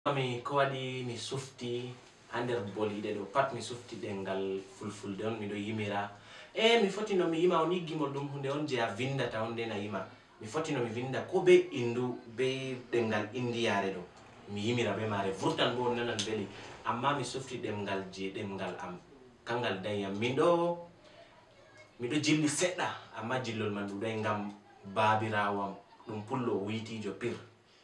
mi ko waɗi mi sufti ha nder boliɗe ɗo pat mi sufti ɗengal fulfulde on miɗo yimira mi foti no mi yima on yiggimol ɗum hunde on je a vindata on nden a yima mi foti no mi vinda ko be indu be ɗengal indiyare ɗo mi yimira be mare vurtan bo on nanan veli amma mi sufti ɗemgal je ɗemgal am kangal dayam miɗo jilli seɗɗa amma jillol man ɗuɗai ngam babirawam ɗum pullo witijo pir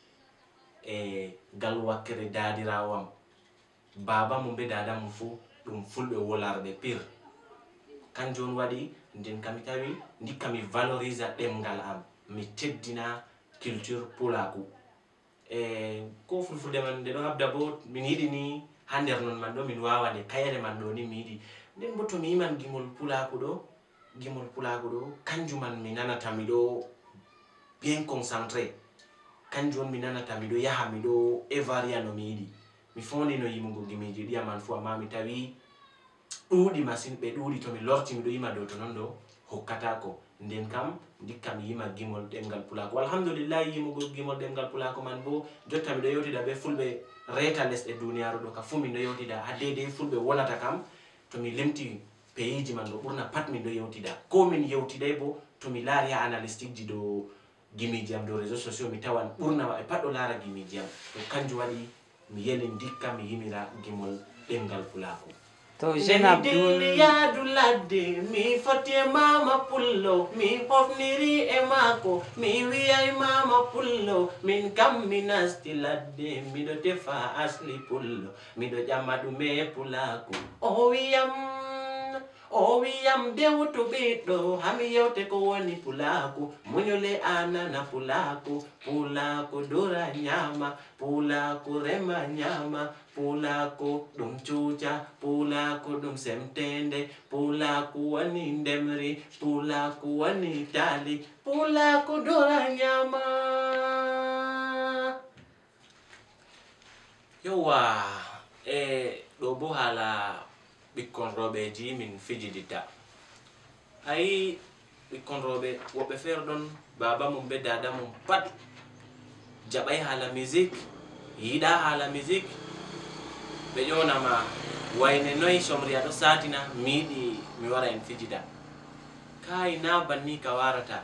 gal wakkere dadirawam baba mum be dada mum fu ɗum fulɓe wolarɓe pir kanjum on waɗi nden kami tawi ndikka mi valorise ɗemgal am mi teddina culture pulaku ko fulfulde man nde ɗo habda bo min yiɗi ni ha nder non man ɗo min wawa nde kayre man ɗo ni mi yiɗi nden bo to mi yiman gimol pulaku ɗo kanjum man mi nanata miɗo bien concentré kanjum on mi nanata miɗo yaha miɗo evaria no mi yiɗi mi fondi no yimugo gimiji ɗiya man fu amma mi tawi ɗuuɗi masin ɓe ɗuuɗi to mi lorti miɗo yima dow to non ɗo hokkatako nden kam ndikka mi yima gimol ɗemgal pulaku alhamdulillah yimugo gimol ɗemgal pulaku man bo jotta miɗo yewtida be fulɓe reta lesɗe duniyaru ɗo ka fu miɗo yewtida ha deidei fulɓe wolata kam to mi limti peyiji man ɗo ɓurna pat miɗo yewtida ko min yewtidai bo to mi laari ha analytique ji dow gimiji am dow réseaux sociaux mi tawan ɓurna maɓɓe pat ɗo laara gimiji am to kanjum waɗi mi yeli ndikka mi yimira gimol ɗemgal pulaku to Jeune Abdoul yaadu ladde mi foti e mama pullo mi hofniri e maako mi wiyay mama pullo min kam mi nasti ladde miɗo defa asli pullo miɗo ƴama ɗume pulaku o wiyam dewtu ɓiɗɗo hami yewte ko woni pulaku muñole anana pulaku dora nyama pulaku rema nyama pulaku ɗum cuuca pulaku ɗum semtende pulaku wani ndemri pulaku wani tali pulaku dora nyama yowa ɗo bo hala ɓikkon roɓeji min fijidita hayi ɓikkon roɓe woɓɓe feere ɗon baba mum be dada mum pat jaɓai hala musique yiɗa hala musique ɓe ƴonama wayne noyi somri aɗo satina mi yiɗi mi wara en fijida kai na banni ka warata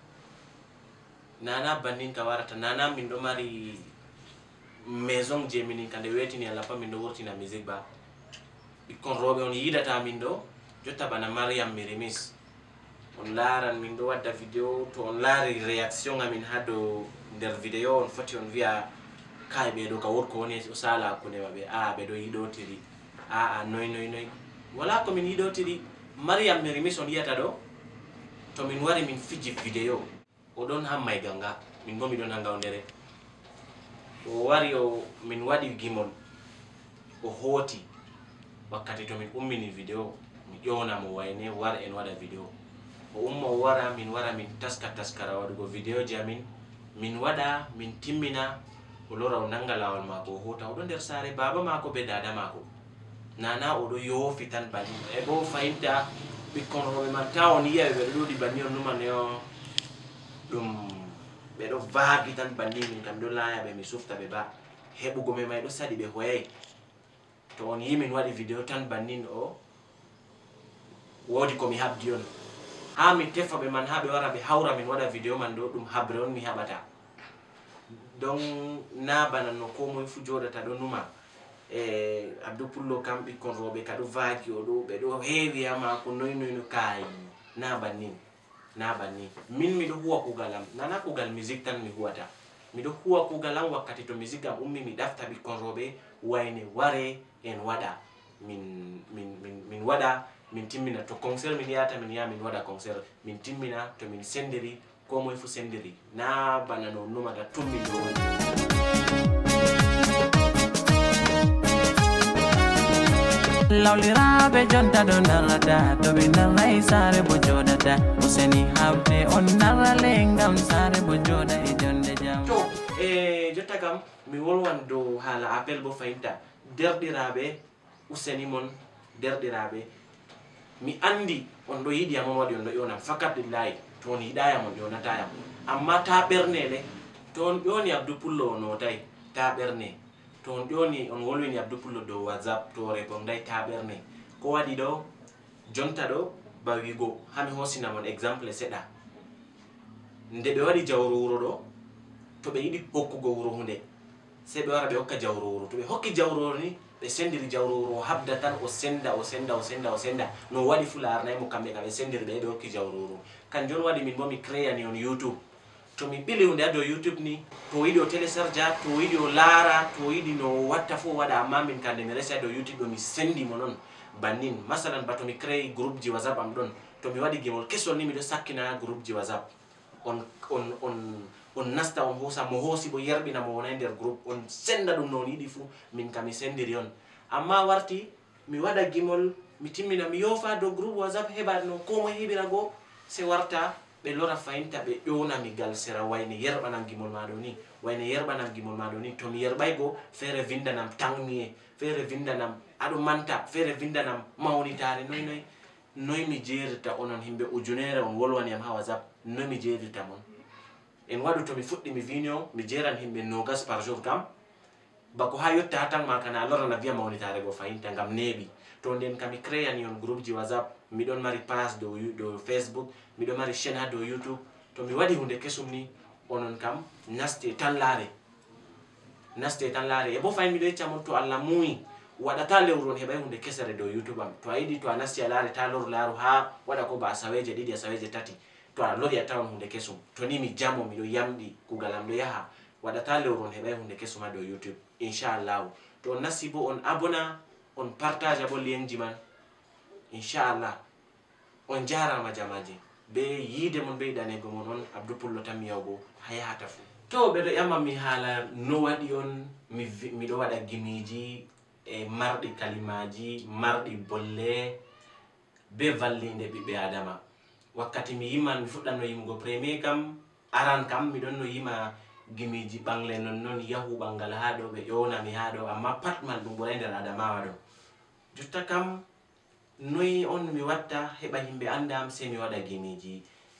nana min ɗo mari maison je minin kande wetini ala pa min ɗo wurtina musique ba ɓikkon roɓe on yidata min ɗo jotta bana Mariam Mirimis on laran min ɗo wadda vidéo to on laari réaction amin ha dow nder vidéo on foti on wiya kai ɓeɗo ka wotko woni o sala hakkunde maɓɓe ɓeɗo yiɗotiri noy wala ko min yiɗotiri Mariam Mirimis on yiyata ɗo to min wari min fiji vidéo o ɗon hammay ganga min bo miɗon hanga o ndere o wari min waɗi gimol o hooti wakkati to min ummini vidéo mi ƴownamo wayne war en waɗa vidéo o umma o wara min taskara waɗugo vidéo ji amin min waɗa min timmina o lora o nanga lawol mako o hota oɗo nder saare baba mako be dada mako nana oɗo yoofi tan banni bo fahimta ɓikkon roɓe man ta on yiya ɓeɗo ɗuɗi banni on numano ɗum ɓeɗo vaagi tan banni min kam ɗo laayaɓe mi sufta ɓe ba heɓugo me may ɗo saɗi ɓe hoyai to on yi min waɗi vidéo tan bannin o woodi ko mi habdi on ha mi tefa ɓe man ha ɓe wara ɓe hawra min waɗa vidéo man ɗo ɗum habre on mi haɓata donc na bana no ko moye fu joɗata ɗo numa Abdou Pullo kam ɓikkon roɓe kaɗo vaaki oɗo ɓeɗo heewi ha mako noyno kayi na bannin min miɗo huwa kugal am nana kugal musique tan mi huwata miɗo huwa kugal am wakkati to musique am ummi mi ɗafta ɓikkon roɓe wayne ware en waɗa min waɗa min timmina to concert min yata min yaha min waɗa concert min timmina to min sendiri ko moye fu sendiri na bana no numata tummin ɗo woni lawliraɓe jonta ɗo narrata to ɓe narrai saare bo joɗata useni habde on narrale ngam saare bo joɗa e jonde jam to jotta kam mi wolwan dow haala appel bo fahimta derɗiraɓe useni mon derɗiraɓe mi andi on ɗo yiɗiyam on waɗi on ɗo ƴonam fakat lillahi to on yiɗayam on ƴonatayam amma ta ɓernele to on ƴoni Abdou Pullo o notai ta ɓerne to on ƴoni on wolwini Abdou Pullo dow WhatsApp to répondai ta ɓerne ko waɗi ɗo jonta ɗo ba wigo hami hosinamon exemple seɗɗa nde ɓe waɗi jawro wuro ɗo to ɓe yiɗi hokkugo wuro hunde sei ɓe wara ɓe hokka jawro wuro to ɓe hokki jawro ni ɓe sendiri jawro wuro o habda tan o senda no waɗi fu larnaymo kamɓe kam ɓe sendiri ɓe hokki jawro wuro kanjum on waɗi min bo mi créani on YouTube to mi ɓili hunde ha dow YouTube ni to yiɗi o télécharge to yiɗi o laara to yiɗi no watta fu o waɗa amma min kande mi resi ha dow YouTube ɗo mi sendi mo non bannin masalan ba to mi créé groupe ji WhatsApp am ɗon to mi waɗi gimol kesol ni miɗo sakkina groupe ji WhatsApp on nasta on hosa mo hoosi bo yerɓina mo wonay nder groupe on senda ɗum no on yiɗi fu min kam mi sendiri on amma warti mi waɗa gimol mi timmina mi yofa dow groupe WhatsApp heɓa no ko moye heɓira go se warta ɓe lora fayinta ɓe ƴonami gal sera wayne yerɓanam gimol maɗo ni wayne yerɓanam gimol maɗo ni to mi yerɓay go feere vindanam tanmiye feere vindanam aɗo manta feere vindanam mawnitare noy mi jeerita onon himɓe ujunere on wolwaniyam ha WhatsApp noy mi jeerita mon en waɗu to mi fuɗɗi mi vino mi jeeran himɓe 20 par jour kam bako ha yotta ha tan ma kana a lorana wiya mawnitare go fayinta ngam neeɓi to nden kam mi créani on groupe ji WhatsApp miɗon mari page dow Facebook miɗon mari chaîne ha dow YouTube to mi waɗi hunde kesum ni onon kam naste tan laare e bo fayin miɗo yeccamon to Allah muuyi waɗata lewru on heɓay hunde kesere dow YouTube am to a yiɗi to a nasti a laare ta lor laaru ha waɗa ko ba asaweje ɗiɗi asaweje tati to a lori a tawan hunde kesum to ni mi jamo miɗo yamɗi kugal am ɗo yaha waɗata lewru on heɓay hunde kesum ha dow YouTube inchallahu to on nasti bo on abona on partage bo lien ji man inchallah on jarama jamaji be yiide mon be yiɗanego mon on Abdou Pullo tan mi yawgo ha yahata fu to ɓeɗo ƴama mi haala no waɗi on miɗo waɗa gimiji e marɗi kalimaji marɗi bolle be vallinde ɓiɓɓe adama wakkati mi yiman mi fuɗɗan no yimugo premier kam aran kam miɗon no yima gimiji ɓangle non yahu ɓangal ha ɗo ɓe ƴonami ha ɗo amma pat man ɗum ɓuray nder adamawa ɗo jotta kam noyi on mi watta heɓa himɓe andam sei mi waɗa gimiji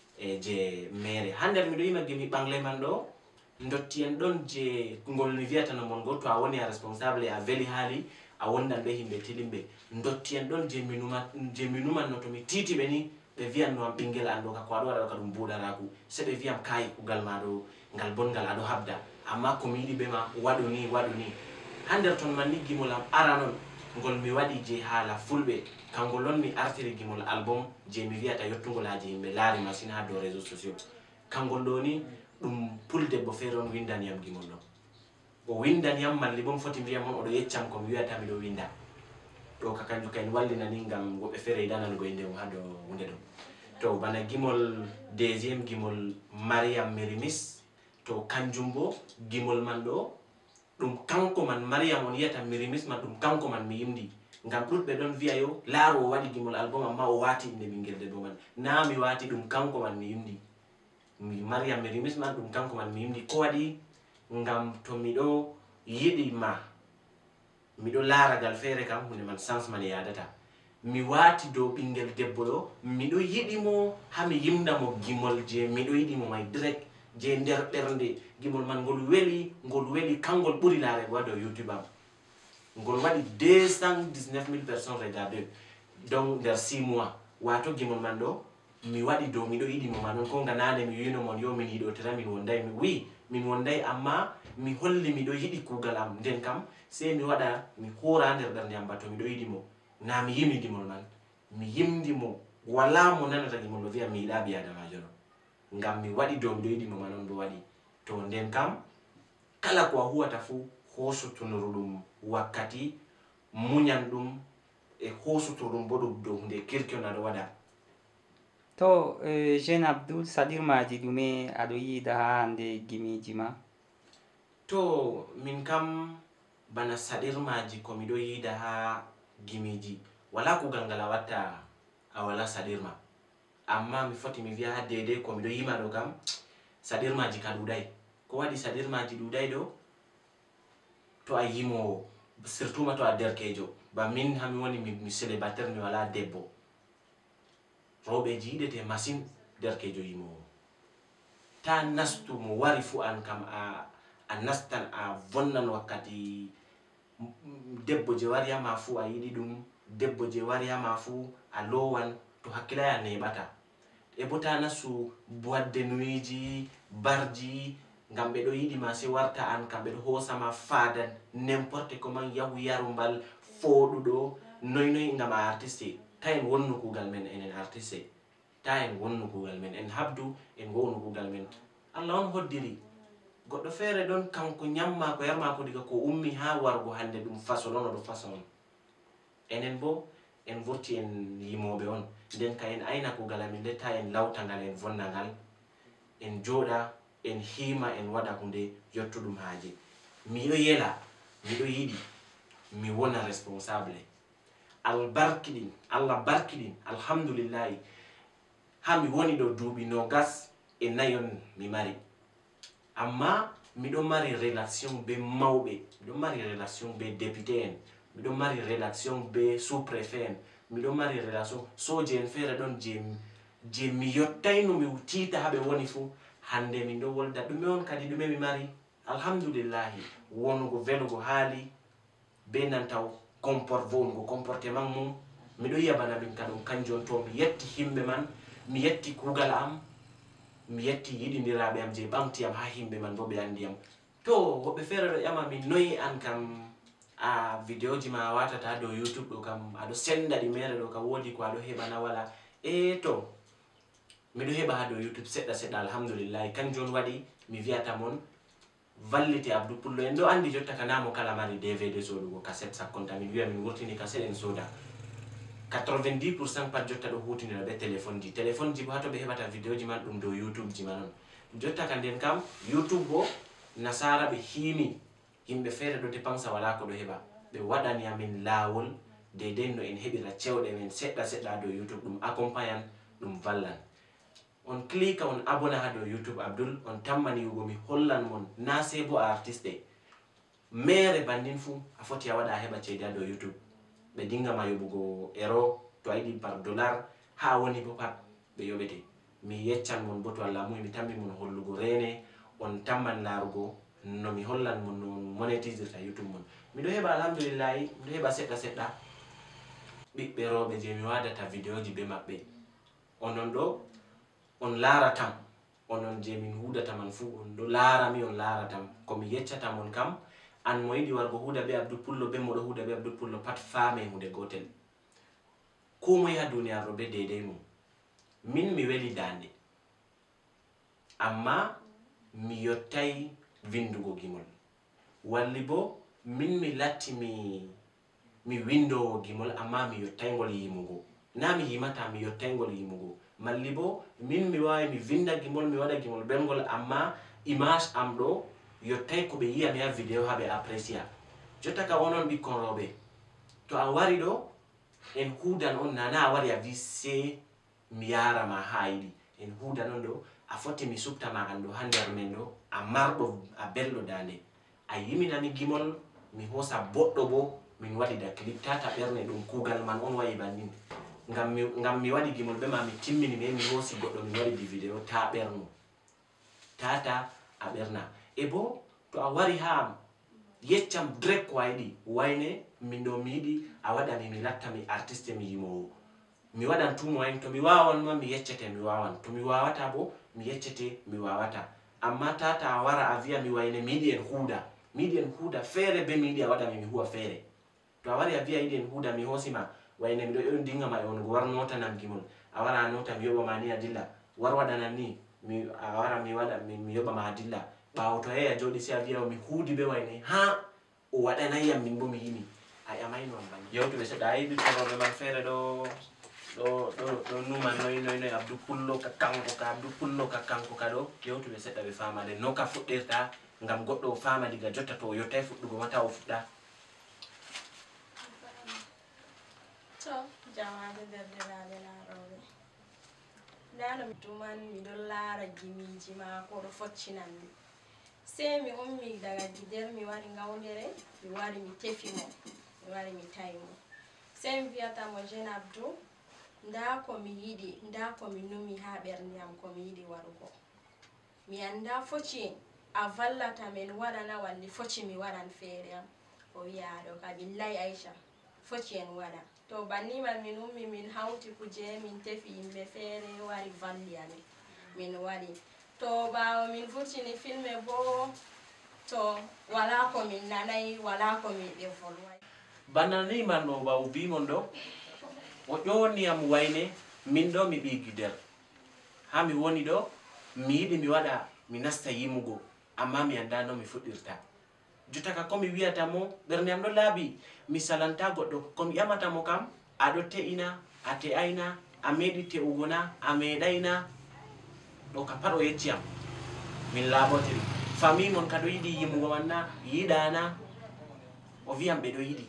je mere ha nder miɗo yima gimi ɓangle man ɗo dotti en ɗon je ngol mi wiyata no mon go to a woni a responsable a veli haali a wondan ɓe himɓe tilimɓe dotti en ɗon je mi numan no to mi titi ɓe ni ɓe wiyan no am ɓinguel an ɗo ka ko aɗo waɗa ɗo ka ɗum buɗaraku se ɓe wiyam kayi kugal maɗo ngal bongal aɗo habda amma komi yiɗi ɓe ma waɗu ni ha nder ton man ni gimol am aranon ngol mi waɗi je haala fulɓe kangol on mi artiri gimol album je mi wiyata yottugol haji yimɓe laari masine ha dow réseaux sociaux kangol ɗo ni ɗum puldebbo feere on windaniyam gimol ɗo o windaniyam malli bo mi foti mbiyam on oɗo yeccam komi wiyata miɗo winda ɗo ka kanjum kayen wallinani ngam woɓɓe feere yiɗanango inde mum ha dow hunde ɗo to bana gimol deuxiéme gimol Mariam Mirimis to kanjum bo gimol man ɗo ɗum kanko man Mariam on yiyata Mirimis man ɗum kanko man mi yimdi ngam ɗuɗɓe ɗon wiya yo laaru o waɗi gimol album amma o waati inde ɓingel debbo man na mi waati ɗum kanko man mi yimdi Mariam Mirimis man ɗum kanko man mi yimdi ko waɗi ngam to miɗo yiɗi ma miɗo laaragal feere kam hunde man sens man yadata mi waati dow ɓingel debbo ɗo miɗo yiɗimo ha mi yimda mo gimol je miɗo yiɗimo may direct je nder ɓernde gimol man ngol weli kangol ɓuri laarego ha dow YouTube am ngol waɗi 219 000 personnes regardé donc nder 6 mois wato gimol man ɗo mi waɗi dow miɗo yiɗimo ma non ko ganane mi wino mon yo min yiɗotira min wonday wi min wonday amma mi holli miɗo yiɗi kugal am nden kam sei mi waɗa mi hora nder ɓernde am ba to miɗo yiɗimo na mi yimi gimol man mi yimdimo wala mo nanata gimol ɗo wiya mi yiɗa ɓi adamajo ɗo ngam mi waɗi dow miɗo yiɗimo ma non bo waɗi to nden kam kala ko a huwata fu hosutunuru ɗum wakkati muñan ɗum e hosutu ɗum bo ɗum dow hunde kirki on aɗo waɗa to jeune Abdou saɗirmaji ɗume aɗo yiida ha hande gimiji ma to min kam bana saɗirmaji ko miɗo yiida ha gimiji wala kugal ngal a watta a wala saɗirma amma mi foti mi wiya ha dedei ko miɗo yima ɗo kam saɗirmaji ka ɗuɗai ko waɗi saɗirmaji ɗuɗai ɗo to a yimowo surtout ma to a derkejo ba min hami woni mi célibataire mi wala debbo rewɓeji yiɗete machine derkejo yimowo ta nastu mo wari fu an kam a nastan a vonnan wakkati debbo je wari ma fu a yiɗi ɗum debbo je wari ma fu a lowan to hakkilaya neɓata e bo ta nasu boîte de nuitji barji ngam ɓe ɗo yiɗi ma se warta an kam ɓe ɗo hosama fadan n'importe comment yahu yarumbal foɗuɗo noy ngam a artiste ta en wonnu kugal men enen artiste ta en wonnu kugal men en habdu en wonu kugal men Allah on hoddiri goɗɗo feere ɗon kanko nyamma ko yarma ko diga ko ummi ha wargo hande ɗum façon on oɗo façon on enen bo en vurti en yimoɓe on nden ka en ayna kugal amin nde ta en lawtangal en vonnagal en jooɗa en hima en waɗa hunde yottuɗum haaje miɗo yela miɗo yiɗi mi wona responsable Allah barkiɗin alhamdulillahi ha mi woni ɗo duuɓi 24 on mi mari amma miɗo mari relation be mawɓe miɗo mari relation be député en miɗo mari relation be sous-préfet en miɗo mari relation soje en feere ɗon je mi yottayno mi tiita ha ɓe woni fu hande min ɗo wolda ɗume on kadi ɗume mi mari alhamdulillahi wonugo velugo haali be nanta vonugo comportement mum miɗo yiya bana min ka ɗum kanjum to mi yetti himɓe man mi yetti kugal am mi yetti yiɗindiraɓe am je ɓamti am ha himɓe man bo ɓe andi am to woɓɓe feere ɗo ƴama min noyi an kam a vidéo ji ma a watata ha dow YouTube ɗo kam aɗo senda ɗi mere ɗo kam wodi ko aɗo heɓa na wala to miɗo heɓa ha dow YouTube seɗɗa seɗɗa alhamdulillahi kanjum waɗi mi wiyata mon vallite Abdou Pullo en ɗo andi jotta ka namo kala mari DVD sodugo cassette sakkonta min wiya min wurtini cassette en soda 90% pat jotta ɗo hutinira be téléphone ji bo hato ɓe heɓata vidéo ji man ɗum dow YouTube ji man on jotta ka nden kam YouTube bo nasara ɓe himi yimɓe feere ɗo dépensa wala ko ɗo heɓa ɓe waɗani amin laawol deydey no en heɓira cewɗe men seɗɗa seɗɗa dow YouTube ɗum accompagnan ɗum vallan on clika on abona ha dow YouTube Abdoul on tammani yugo mi hollan mon na sey bo a artiste mere bandin fu a foti a waɗa a heɓa ceede ha dow YouTube ɓe dingama yoɓugo euro to a yiɗi par dollar ha woni bo pat ɓe yoɓete mi yeccan mon bo to Allah muyi mi tammi mon hollugo rene on tamman larugo no mi hollan mon no monétisirta YouTube mon miɗo heɓa alhamdulillahi miɗo heɓa seɗɗa seɗɗa ɓiɓɓe rewɓe je mi wadata vidéo ji be maɓɓe onon ɗo on laaratam onon je min hudata man fu on ɗo laarami on laaratam komi yeccata mon kam an mo yiɗi wargo huuda be Abdou Pullo be moɗo huuda be Abdou Pullo pat faame hunde gotel ko moye ha duniyaru be deydey mum min mi weli dande amma mi yottay vindugo gimol walli bo min mi latti mi windowo gimol amma mi yottaygol yimugo na mi yimata mi yottaygol yimugo malli bo min mi wawi mi vinda gimol mi waɗa gimol belgol amma image am ɗo yottay ko ɓe yiyami ha vidéo ha ɓe apprécia jotta ka onon ɓikkon rewɓe to a wari ɗo en huudan on nana a wari a wi se mi yarama ha yiɗi en huudan on ɗo a foti mi subtama an ɗo ha nder men ɗo a marɗo a belɗo dande a yiminami gimol mi hosa boɗɗo bo min waɗida clip tata ɓerne ɗum kugal man on wayi bannin ngam mi waɗi gimol ɓe ma mi timmini me mi hosi goɗɗo mi waɗidi vidéo ta ɓerno tata a ɓerna e bo to a wari ha yeccam direct ko a yiɗi wayne min ɗo mi yiɗi a waɗami mi latta mi artiste mi yimowo mi waɗan tumo wayn to mi wawan ma mi yeccete mi wawan to mi wawata bo mi yeccete mi wawata amma tata a wara a wiya mi wayne mi yiɗi en huuda feere be mi yiɗi a waɗami mi huwa feere to a wari a wiya yiɗi en huuda mi hosima wayne miɗo ɗon dingama e onugo war notanam gimol a wara a nota mi yoɓama ni a dilla war waɗanan ni a wara mi waɗa mi yoɓama a dilla ɓawo to yahi a jooɗi se a wiya mi huudi be wayne ha o waɗanayyam min bo mi yimi a ƴamayno am banni yewtuɓe seɗɗa a yiɗi toroɓe man feere ɗo numa noy Abdou Pullo ka kanko ka Abdou Pullo ka kanko ka ɗo yewtuɓe seɗɗa ɓe famade no ka fuɗɗirta ngam goɗɗo o fama diga jotta to o yottay fuɗɗugo mata o fuɗɗa to jamaade derdiraaɓe laarooɓe ndano mi tuman miɗon laara gimiji maako ɗo foccinanmi sey mi ummi daga gider mi wari ngawdere mi wari mi tefi mo mi wari mi tawi mo sey mi wiyatamo Jeune Abdou nda ko mi yiɗi nda ko mi numi ha ɓernde am ko mi yiɗi warugo mi anda foci a vallata men waɗana walli foci mi waɗan feere am o wi'aɗo ka billahi Aisha foti en waɗa to banni man min ummi min hawti kuje min tefi yimɓe feere wari valli amin min waɗi to ɓawo min vurtini filme bo to wala ko min nanay wala ko min ɓe volway banani man no ba ubi mon do o ƴoni am wayne min do mi ɓi Guider ha mi woni do mi yiɗi mi waɗa mi nasta yimugo amma mi anda no mi fuɗɗirta jutaka ko mi wiyata mo ɓernde am ɗo laaɓi mi salanta goɗɗo ko mi ƴamata mo kam aɗo te'ina a te'ayna a meɗi te'ugo na a meɗayna ɗo ka pat o yecci am min laaɓotiri famille mon ka ɗo yiɗi yimugo man na yiɗana o wiyam ɓe ɗo yiɗi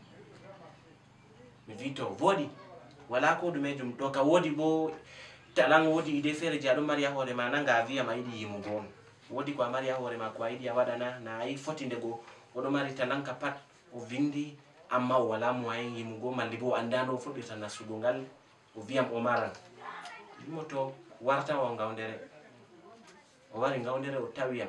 mi wi to woɗi wala ko ɗumejum ɗo ka woodi bo talan woodi ide feere je aɗo mari ha hoore ma nanga a wiyam a yiɗi yimugo on woodi ko a mari ha hoore ma ko a yiɗi a waɗana na a yi foti ndego oɗo mari talanka pat o vindi amma o wala moyen yimugo malli bo o andano o fuɗɗirta nastugo ngal o wiyam o maran wimo to warta o ngawdere o wari ngawdere o tawiyam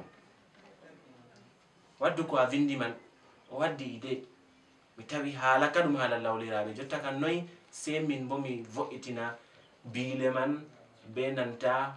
waddu ko a vindi man o waddi ide mi tawi haala ka ɗum haala lawliraɓe jotta kan noyi sei min bo mi vo'itina biile man be nanta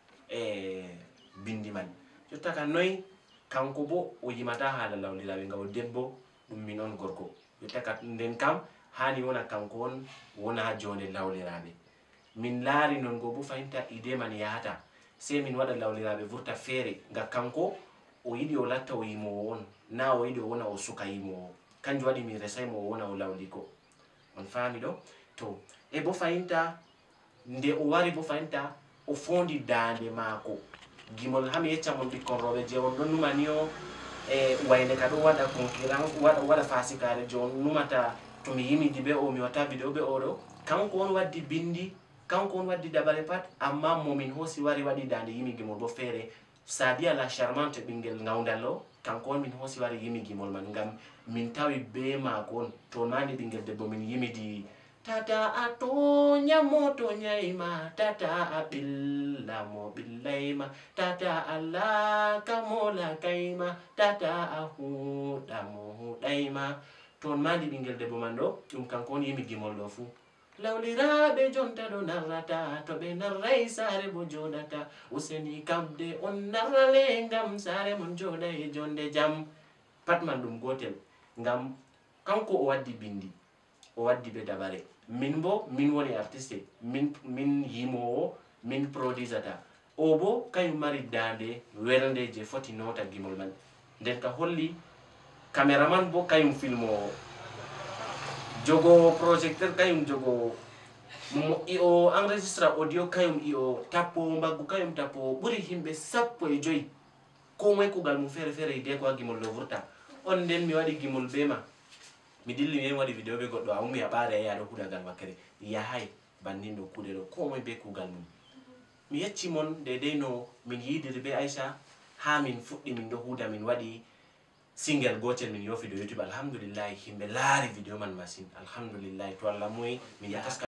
bindi man jotta kan noyi kanko bo o yimata haala lawliraɓe ngaw debbo ɗum min on gorko jotta ka nden kam hani wona kanko on wona jonde lawliraɓe min laari non go bo fahinta ide man yahata sei min waɗa lawliraɓe vurta feere nga kanko o yiɗi o latta o yimowo on na o yiɗi o wona o suka yimowo kanjum waɗi mi resaymo o wona o lawliko on faami ɗo to e bo fahinta nde o wari bo fahinta o fondi dande maako gimol hami yecca mon ɓikkon rewɓe je on ɗon numani o e wayne ka ɗo waɗa concurrence waɗa fasikare je on numata to mi yimidi be o mi watta vidéo be oɗo kanko on waddi bindi kanko on waddi dabare pat amma momin hoosi wari waɗi dande yimigimol bo feere Sadia la charmante ɓingel ngawdal o kanko on min hoosi wari yimigimol man ngam min tawi be maako on to mani ɓingel debbo min yimidi tata a toñamo toñayma tata a ɓillamo ɓillayma tata a laakamo laakayma tata a huɗamo huɗayma ton mani ɓingel debbo man ɗo ɗum kanko on yimigimol ɗo fuu lawliraɓe jonta ɗo narrata to ɓe narray saare mo joɗata useni kamde on narrale ngam saare mon joɗa e jonde jam pat man ɗum gotel ngam kanko o waddi bindi o waddi be dabare min bo min woni artiste min yimowo min produisata o bo kayum mari dande welde je foti nota gimol man nden ka holli cameraman bo kayum filmowo jogo projecteur kayum jogo o enregistra audio kayum tappo mbaggu kayum tappo ɓuri himɓe 15 ko moy kugal mum feere feere ide ko a gimol ɗo vurta on nden mi waɗi gimol be ma mi dilli mi waɗi vidéo be goɗɗo a ummi a ɓaare a yaɗo kuɗagal wakkere yahay bannin ɗo kuɗe ɗo ko moy be kugal mum mi yecci mon dedei no min yidiri be Aisha ha min fuɗɗi min ɗo huuda min waɗi single gotel min yofi do YouTube alhamdulillah himɓe laari vidéo man masine alhamdulillah to Allah muyi min